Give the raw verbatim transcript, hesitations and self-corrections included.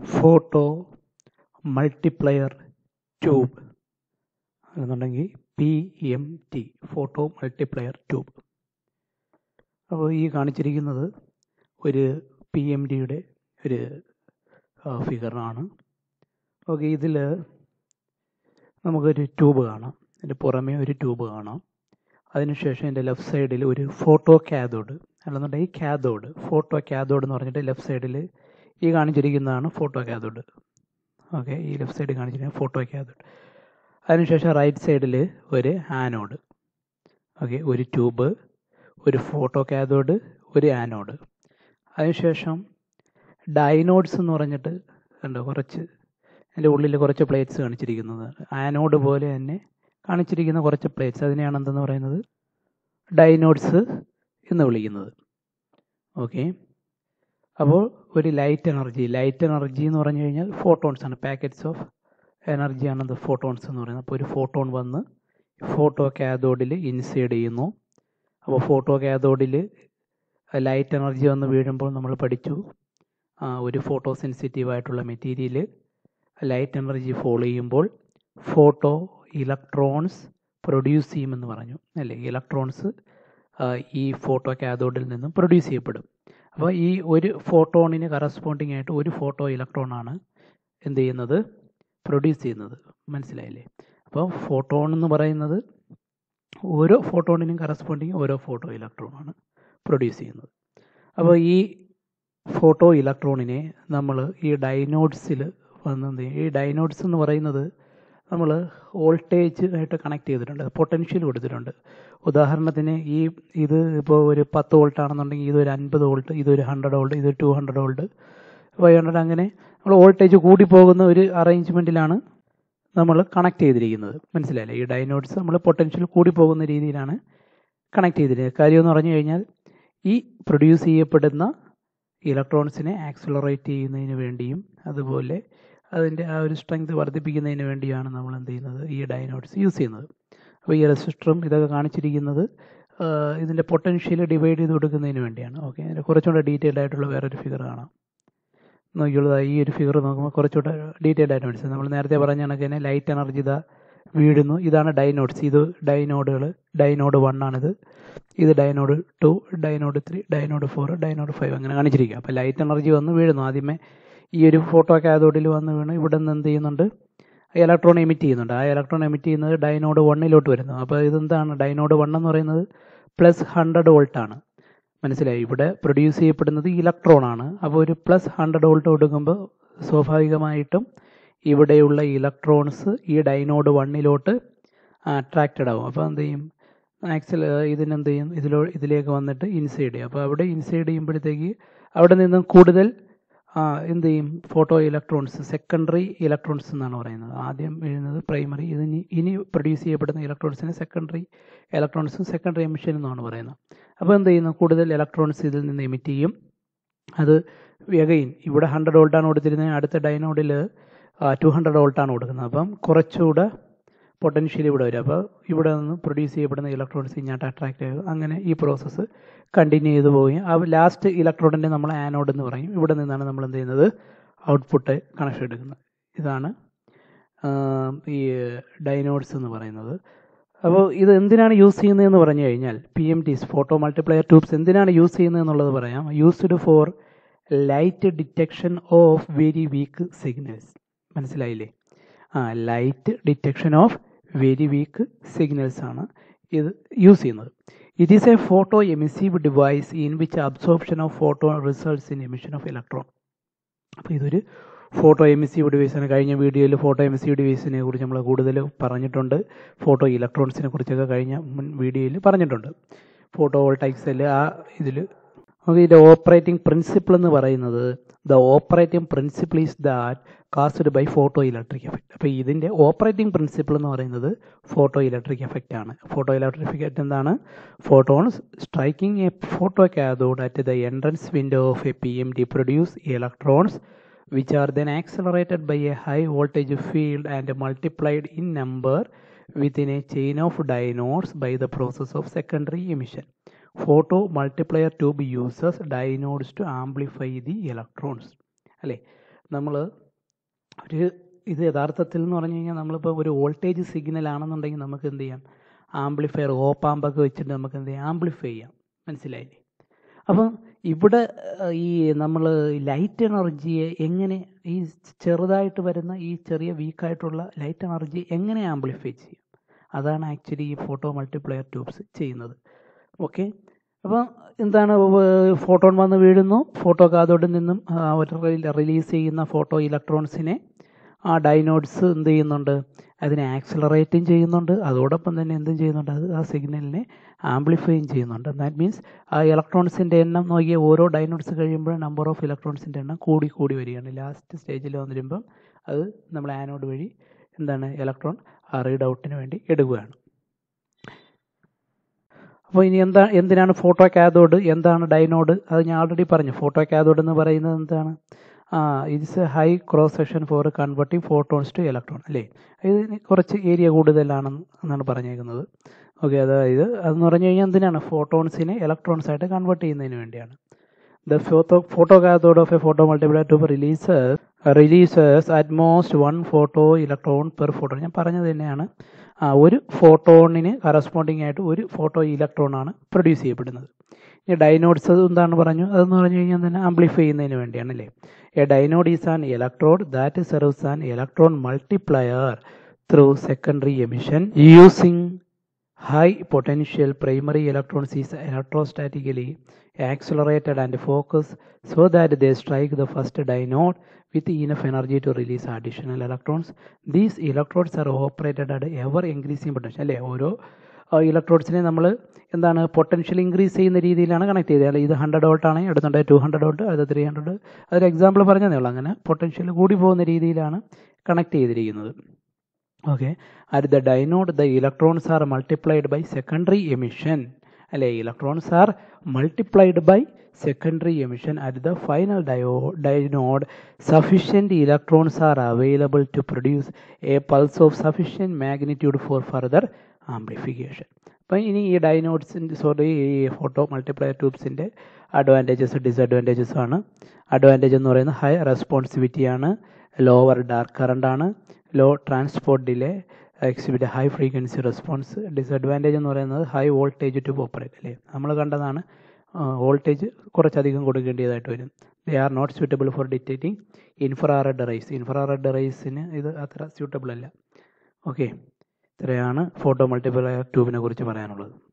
Photo multiplier tube എന്നുണ്ടെങ്കിൽ P M T photo multiplier tube. അപ്പോൾ ഈ കാണിച്ചിരിക്കുന്നത് ഒരു പി എം ടിയുടെ ഒരു ഫിഗറാണ്. ഓക്കെ, ഇതിൽ നമുക്കൊരു ട്യൂബ് കാണാം, അതിൻ്റെ പുറമേ ഒരു ട്യൂബ് കാണാം. അതിനുശേഷം എൻ്റെ ലെഫ്റ്റ് സൈഡിൽ ഒരു ഫോട്ടോ കാഥോഡ് അല്ലെന്നുണ്ടെങ്കിൽ കാഥോഡ് ഫോട്ടോ കാഥോഡ് എന്ന് പറഞ്ഞിട്ട് ലെഫ്റ്റ് സൈഡിൽ ഈ കാണിച്ചിരിക്കുന്നതാണ് ഫോട്ടോ കാഥോഡ്. ഓക്കെ, ഈ ലെഫ്റ്റ് സൈഡിൽ കാണിച്ചിരിക്കുന്നത് ഫോട്ടോ കാഥോഡ്. അതിനുശേഷം റൈറ്റ് സൈഡിൽ ഒരു ആനോഡ്. ഓക്കെ, ഒരു ട്യൂബ്, ഒരു ഫോട്ടോ കാഥോഡ്, ഒരു ആനോഡ്. അതിനുശേഷം ഡൈനോഡ്സ് എന്ന് പറഞ്ഞിട്ട് കണ്ടോ, കുറച്ച് അതിൻ്റെ ഉള്ളിൽ കുറച്ച് പ്ലേറ്റ്സ് കാണിച്ചിരിക്കുന്നത്, ആനോഡ് പോലെ തന്നെ കാണിച്ചിരിക്കുന്ന കുറച്ച് പ്ലേറ്റ്സ്, അതിനെയാണ് എന്തെന്ന് പറയുന്നത് ഡൈനോഡ്സ് എന്ന് വിളിക്കുന്നത്. ഓക്കെ, അപ്പോൾ ഒരു ലൈറ്റ് എനർജി ലൈറ്റ് എനർജി എന്ന് പറഞ്ഞു കഴിഞ്ഞാൽ ഫോട്ടോൺസ് ആണ്, പാക്കറ്റ്സ് ഓഫ് എനർജിയാണ് ഇത് ഫോട്ടോൺസ് എന്ന് പറയുന്നത്. അപ്പോൾ ഒരു ഫോട്ടോൺ വന്ന് ഫോട്ടോ കാഥോഡിൽ ഇൻസൈഡ് ചെയ്യുന്നു. അപ്പോൾ ഫോട്ടോ കാഥോഡിൽ ലൈറ്റ് എനർജി വന്ന് വീഴുമ്പോൾ നമ്മൾ പഠിച്ചു, ഒരു ഫോട്ടോ സെൻസിറ്റീവ് ആയിട്ടുള്ള മെറ്റീരിയൽ ലൈറ്റ് എനർജി ഫോളോ ചെയ്യുമ്പോൾ ഫോട്ടോ ഇലക്ട്രോൺസ് പ്രൊഡ്യൂസ് ചെയ്യുമെന്ന് പറഞ്ഞു അല്ലേ. ഇലക്ട്രോൺസ് ഈ ഫോട്ടോ കാഥോഡിൽ നിന്നും പ്രൊഡ്യൂസ് ചെയ്യപ്പെടും. അപ്പോൾ ഈ ഒരു ഫോട്ടോണിന് കറസ്പോണ്ടിങ് ആയിട്ട് ഒരു ഫോട്ടോ ഇലക്ട്രോണാണ് എന്ത് ചെയ്യുന്നത്, പ്രൊഡ്യൂസ് ചെയ്യുന്നത്. മനസ്സിലായില്ലേ? അപ്പോൾ ഫോട്ടോൺ എന്ന് പറയുന്നത് ഓരോ ഫോട്ടോണിനും കറസ്പോണ്ടിങ് ഓരോ ഫോട്ടോ ഇലക്ട്രോണാണ് പ്രൊഡ്യൂസ് ചെയ്യുന്നത്. അപ്പോൾ ഈ ഫോട്ടോ ഇലക്ട്രോണിനെ നമ്മൾ ഈ ഡൈനോഡ്സിൽ വന്ന് ഈ ഡൈനോഡ്സ് എന്ന് പറയുന്നത് നമ്മൾ വോൾട്ടേജ് ആയിട്ട് കണക്ട് ചെയ്തിട്ടുണ്ട്, പൊട്ടൻഷ്യൽ കൊടുത്തിട്ടുണ്ട്. ഉദാഹരണത്തിന് ഈ ഇത് ഇപ്പോൾ ഒരു പത്ത് വോൾട്ട് ആണെന്നുണ്ടെങ്കിൽ ഇതൊരു അൻപത് വോൾട്ട്, ഇതൊരു ഹൺഡ്രഡ് വോൾട്ട്, ഇത് two hundred volt, five hundred, അങ്ങനെ നമ്മൾ വോൾട്ടേജ് കൂടി പോകുന്ന ഒരു അറേഞ്ച്മെൻറ്റിലാണ് നമ്മൾ കണക്ട് ചെയ്തിരിക്കുന്നത്. മനസ്സിലായില്ലേ? ഈ ഡൈനോഡ്സ് നമ്മൾ പൊട്ടൻഷ്യൽ കൂടി പോകുന്ന രീതിയിലാണ് കണക്ട് ചെയ്തിരിക്കുന്നത്. കാര്യമെന്ന് പറഞ്ഞു കഴിഞ്ഞാൽ ഈ പ്രൊഡ്യൂസ് ചെയ്യപ്പെടുന്ന ഇലക്ട്രോൺസിനെ ആക്സിലറേറ്റ് ചെയ്യുന്നതിന് വേണ്ടിയും അതുപോലെ അതിൻ്റെ ആ ഒരു സ്ട്രെങ്ത് വർദ്ധിപ്പിക്കുന്നതിന് വേണ്ടിയാണ് നമ്മൾ എന്ത് ചെയ്യുന്നത്, ഈ ഡൈനോഡ്സ് യൂസ് ചെയ്യുന്നത്. അപ്പോൾ ഈ റെസിസ്റ്ററും ഇതൊക്കെ കാണിച്ചിരിക്കുന്നത് ഇതിൻ്റെ പൊട്ടൻഷ്യൽ ഡിവൈഡ് ചെയ്ത് കൊടുക്കുന്നതിന് വേണ്ടിയാണ്. ഓക്കെ, അതിൻ്റെ കുറച്ചുകൂടെ ഡീറ്റെയിൽഡ് ആയിട്ടുള്ള വേറൊരു ഫിഗർ കാണാം. നോക്കിയുള്ളത് ഈ ഒരു ഫിഗർ നോക്കുമ്പോൾ കുറച്ചുകൂടെ ഡീറ്റെയിൽഡ് ആയിട്ട് മനസ്സിലായി. നമ്മൾ നേരത്തെ പറഞ്ഞ കണക്ക് തന്നെ ലൈറ്റ് എനർജി ഇതാ വീഴുന്നു. ഇതാണ് ഡൈനോഡ്സ്. ഇത് ഡൈനോഡുകൾ, ഡൈനോഡ് വൺ ആണിത്, ഇത് dynode two, dynode three, dynode four, dynode five, അങ്ങനെ കാണിച്ചിരിക്കുക. അപ്പോൾ ലൈറ്റ് എനർജി വന്ന് വീഴുന്നു. ആദ്യമേ ഈ ഒരു ഫോട്ടോ കാഥോഡിൽ വന്ന് വീണ് ഇവിടെ നിന്ന് എന്ത് ചെയ്യുന്നുണ്ട്, ഇലക്ട്രോൺ എമിറ്റ് ചെയ്യുന്നുണ്ട്. ആ ഇലക്ട്രോൺ എമിറ്റ് ചെയ്യുന്നത് ഡൈനോഡ് വണ്ണിലോട്ട് വരുന്നു. അപ്പോൾ ഇതെന്താണ്, ഡൈനോഡ് വൺ എന്ന് പറയുന്നത് പ്ലസ് ഹൺഡ്രഡ് വോൾട്ടാണ്. മനസ്സിലായി? ഇവിടെ പ്രൊഡ്യൂസ് ചെയ്യപ്പെടുന്നത് ഇലക്ട്രോൺ ആണ്. അപ്പോൾ ഒരു പ്ലസ് ഹൺഡ്രഡ് വോൾട്ട് കൊടുക്കുമ്പോൾ സ്വാഭാവികമായിട്ടും ഇവിടെയുള്ള ഇലക്ട്രോൺസ് ഈ ഡൈനോഡ് വണ്ണിലോട്ട് അട്രാക്റ്റഡ് ആവും. അപ്പോൾ എന്ത് ചെയ്യും, ആക്സിൽ ഇതിനെന്ത് ചെയ്യും, ഇതിലോ ഇതിലേക്ക് വന്നിട്ട് ഇൻസൈഡ് ചെയ്യും. അപ്പോൾ അവിടെ ഇൻസൈഡ് ചെയ്യുമ്പോഴത്തേക്ക് അവിടെ നിന്നും കൂടുതൽ എന്ത് ചെയ്യും, ഫോട്ടോ ഇലക്ട്രോൺസ്, സെക്കൻഡറി ഇലക്ട്രോൺസ് എന്നാണ് പറയുന്നത്. ആദ്യം വീഴുന്നത് പ്രൈമറി, ഇതിന് ഇനി പ്രൊഡ്യൂസ് ചെയ്യപ്പെടുന്ന ഇലക്ട്രോൺസിന് സെക്കൻഡറി ഇലക്ട്രോൺസും സെക്കൻഡറി എമിഷൻ എന്നാണ് പറയുന്നത്. അപ്പോൾ എന്ത് ചെയ്യുന്നു, കൂടുതൽ ഇലക്ട്രോൺസ് ഇതിൽ നിന്ന് എമിറ്റ് ചെയ്യും. അത് അഗെയിൻ ഇവിടെ ഹൺഡ്രഡ് വോൾട്ടാണ് കൊടുത്തിരുന്നത്, അടുത്ത ഡൈനോഡിൽ ടു ഹൺഡ്രഡ് വോൾട്ടാണ് കൊടുക്കുന്നത്. അപ്പം കുറച്ചുകൂടെ പൊട്ടൻഷ്യൽ ഇവിടെ വരും. അപ്പോൾ ഇവിടെ നിന്ന് പ്രൊഡ്യൂസ് ചെയ്യപ്പെടുന്ന ഇലക്ട്രോൺസ് ഇങ്ങോട്ട് അട്രാക്ട് ചെയ്യും. അങ്ങനെ ഈ പ്രോസസ്സ് കണ്ടിന്യൂ ചെയ്ത് പോവുകയും ആ ലാസ്റ്റ് ഇലക്ട്രോണിനെ നമ്മൾ ആനോഡ് എന്ന് പറയും. ഇവിടെ നിന്നാണ് നമ്മൾ എന്ത് ചെയ്യുന്നത്, ഔട്ട്പുട്ട് കണക്ഷൻ എടുക്കുന്നത്. ഇതാണ് ഈ ഡൈനോഡ്സ് എന്ന് പറയുന്നത്. അപ്പോൾ ഇത് എന്തിനാണ് യൂസ് ചെയ്യുന്നതെന്ന് പറഞ്ഞു കഴിഞ്ഞാൽ P M Ts photo multiplier tubes എന്തിനാണ് യൂസ് ചെയ്യുന്നത് എന്നുള്ളത് പറയാം. Used for light detection of very weak signals. മനസ്സിലായില്ലേ? ആ light detection of very weak signals ആണ് ഇത് യൂസ് ചെയ്യുന്നത്. It is a photo emissive device in which absorption of photo results in emission of electron. അപ്പോൾ ഇതൊരു photo emissive ഡിവൈസാണ്. കഴിഞ്ഞ വീഡിയോയിൽ photo emissive ഡിവൈസിനെ കുറിച്ച് നമ്മൾ കൂടുതൽ പറഞ്ഞിട്ടുണ്ട്. ഫോട്ടോ ഇലക്ട്രോൺസിനെ കുറിച്ചൊക്കെ കഴിഞ്ഞ മുൻ വീഡിയോയിൽ പറഞ്ഞിട്ടുണ്ട്. ഫോട്ടോ വോൾട്ടൈക് സെല്ല് ആ ഇതിൽ നമുക്ക് ഇതിൻ്റെ ഓപ്പറേറ്റിംഗ് പ്രിൻസിപ്പിൾ എന്ന് പറയുന്നത് the operating principle is that caused by photo electric effect. അപ്പോൾ ഇതിൻ്റെ ഓപ്പറേറ്റിംഗ് പ്രിൻസിപ്പിൾ എന്ന് പറയുന്നത് ഫോട്ടോ ഇലക്ട്രിക് എഫക്റ്റ് ആണ്. ഫോട്ടോ ഇലക്ട്രിക് എഫക്റ്റ് എന്താണ്? Photons striking a photo cathode at the entrance window of a P M T produce electrons which are then accelerated by a high voltage field and multiplied in number within a chain of diodes by the process of secondary emission. Photo multiplier tube uses diodes to amplify the electrons. അല്ലേ, നമ്മൾ ഒരു ഇത് യഥാർത്ഥത്തിൽ എന്ന് പറഞ്ഞു കഴിഞ്ഞാൽ നമ്മളിപ്പോൾ ഒരു വോൾട്ടേജ് സിഗ്നൽ ആണെന്നുണ്ടെങ്കിൽ നമുക്ക് എന്ത് ചെയ്യാം, ആംപ്ലിഫയർ ഓപ്പാമ്പൊക്കെ വെച്ചിട്ട് നമുക്ക് എന്ത് ചെയ്യാം, ആംപ്ലിഫൈ ചെയ്യാം. മനസ്സിലായില്ലേ? അപ്പം ഇവിടെ ഈ നമ്മൾ ലൈറ്റ് എനർജിയെ എങ്ങനെ, ഈ ചെറുതായിട്ട് വരുന്ന ഈ ചെറിയ വീക്കായിട്ടുള്ള ലൈറ്റ് എനർജി എങ്ങനെ ആംപ്ലിഫൈ ചെയ്യും, അതാണ് ആക്ച്വലി ഈ ഫോട്ടോ മൾട്ടിപ്ലയർ ട്യൂബ്സ് ചെയ്യുന്നത്. ഓക്കെ, അപ്പം എന്താണ്, ഫോട്ടോൺ വന്ന് വീഴുന്നു, ഫോട്ടോ കാഥോഡിൽ നിന്നും റിലീസ് ചെയ്യുന്ന ഫോട്ടോ ഇലക്ട്രോൺസിനെ ആ ഡൈനോഡ്സ് എന്ത് ചെയ്യുന്നുണ്ട്, അതിനെ ആക്സിലറേറ്റും ചെയ്യുന്നുണ്ട്, അതോടൊപ്പം തന്നെ എന്തും ചെയ്യുന്നുണ്ട്, അത് ആ സിഗ്നലിനെ ആംപ്ലിഫൈയും ചെയ്യുന്നുണ്ട്. ദാറ്റ് മീൻസ് ആ ഇലക്ട്രോൺസിൻ്റെ എണ്ണം നോക്കിയ ഓരോ ഡൈനോഡ്സ് കഴിയുമ്പോൾ നമ്പർ ഓഫ് ഇലക്ട്രോൺസിൻ്റെ എണ്ണം കൂടി കൂടി വരികയാണ്. ലാസ്റ്റ് സ്റ്റേജിൽ വന്നിരുമ്പം അത് നമ്മൾ ആനോഡ് വഴി എന്താണ് ഇലക്ട്രോൺ ആ റീഡ് ഔട്ടിന് വേണ്ടി എടുക്കുകയാണ്. അപ്പോൾ ഇനി എന്താ എന്തിനാണ് ഫോട്ടോ കാഥോഡ്, എന്താണ് ഡൈനോഡ്, അത് ഞാൻ ഓൾറെഡി പറഞ്ഞു. ഫോട്ടോ കാഥോഡ് എന്ന് പറയുന്നത് എന്താണ്, ആ it's a high cross section for converting photons to electron, അല്ലേ? ഇതിന് കുറച്ച് ഏരിയ കൂടുതലാണെന്ന് എന്നാണ് പറഞ്ഞേക്കുന്നത്. ഓക്കെ, അതായത് അതെന്ന് പറഞ്ഞു കഴിഞ്ഞാൽ എന്തിനാണ്, ഫോട്ടോൺസിനെ ഇലക്ട്രോൺസ് ആയിട്ട് കൺവേർട്ട് ചെയ്യുന്നതിന് വേണ്ടിയാണ്. The photo photo cathode of a photo multiplier tube releases releases at most one photo electron per photon. ഞാൻ പറഞ്ഞത് തന്നെയാണ്, ആ ഒരു ഫോട്ടോണിന് കറസ്പോണ്ടിങ് ആയിട്ട് ഒരു ഫോട്ടോ ഇലക്ട്രോൺ ആണ് പ്രൊഡ്യൂസ് ചെയ്യപ്പെടുന്നത്. ഇനി ഡൈനോഡ്സ് അത് എന്താണ് പറഞ്ഞു, അതെന്ന് പറഞ്ഞു കഴിഞ്ഞാൽ തന്നെ ആംപ്ലിഫൈ ചെയ്യുന്നതിന് വേണ്ടിയാണ്, അല്ലേ? A dynode is an electrode that serves an electron multiplier through secondary emission using high potential primary electrons is electrostatically accelerated and focused so that they strike the first dynode with enough energy to release additional electrons. These electrodes are operated at ever increasing potential, അല്ലേ? ഓരോ ഇലക്ട്രോഡ്സിനെ നമ്മൾ എന്താണ് potential increase ചെയ്യുന്ന രീതിയിലാണ് connect ചെയ്തത്. അല്ലെ, ഇത് hundred volt ആണെങ്കിൽ അടുത്തുണ്ട് ടു ഹൺഡ്രഡ് വോൾട്ട്, അത് ത്രീ ഹൺഡ്രഡ്, അതൊരു എക്സാമ്പിൾ പറഞ്ഞതേ ഉള്ളൂ. അങ്ങനെ പൊട്ടൻഷ്യൽ കൂടി പോകുന്ന രീതിയിലാണ് കണക്ട് ചെയ്തിരിക്കുന്നത്. Okay, at the dynode the electrons are multiplied by secondary emission, അല്ലെ? electrons are multiplied by secondary emission. At the final diode, dynode sufficient electrons are available to produce a pulse of sufficient magnitude for further amplification. അപ്പം ഇനി ഈ ഡൈനോഡ്സിൻ്റെ sorry ഈ photo multiplier ട്യൂബ്സിൻ്റെ advantages disadvantages ആണ്. Advantage എന്ന് പറയുന്നത് high responsivity ആണ്, ലോവർ ഡാർക്ക് കറണ്ട് ആണ്, low transport delay, exhibit high frequency response. Disadvantage എന്ന് പറയുന്നത് ഹൈ വോൾട്ടേജ് ടു ഓപ്പറേറ്റ്, അല്ലേ? നമ്മൾ കണ്ടതാണ്, വോൾട്ടേജ് കുറച്ചധികം കൊടുക്കേണ്ടതായിട്ട് വരും. They are not suitable for detecting infrared rays. Infrared റേസിന് ഇത് അത്ര സ്യൂട്ടബിൾ അല്ല. ഓക്കെ, ഇത്രയാണ് ഫോട്ടോ മൾട്ടിപ്ലയർ ട്യൂബിനെ കുറിച്ച് പറയാനുള്ളത്.